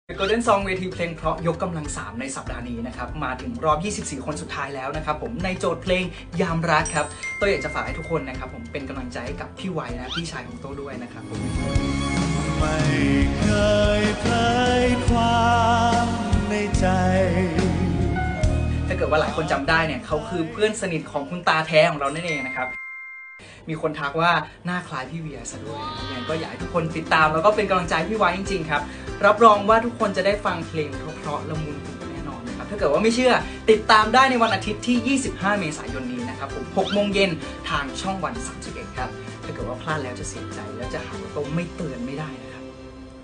Golden Song เวทีเพลงเพราะยกกำลัง3ในสัปดาห์นี้นะครับมาถึงรอบ 24 คนสุดท้ายแล้วนะครับผมในโจทย์เพลงยามรักครับตัวอยากจะฝากให้ทุกคนนะครับผมเป็นกำลังใจให้กับพี่ไวนะพี่ชายของโต้ด้วยนะครับผมไม่เคยเผยความในใจถ้าเกิดว่าหลายคนจำได้เนี่ยเขาคือเพื่อนสนิทของคุณตาแท้ของเรานั่นเองนะครับมีคนทักว่าหน้าคล้ายพี่เวียซะด้วยยังไงก็อยากให้ทุกคนติดตามแล้วก็เป็นกำลังใจพี่ไว้จริงๆครับรับรองว่าทุกคนจะได้ฟังเพลงเพราะๆละมุนหูแน่นอนนะครับถ้าเกิดว่าไม่เชื่อติดตามได้ในวันอาทิตย์ที่ 25 เมษายนนี้นะครับผม6 โมงเย็นทางช่องวัน 31 ครับถ้าเกิดว่าพลาดแล้วจะเสียใจแล้วจะหาว่าโต้ไม่เตือนไม่ได้นะ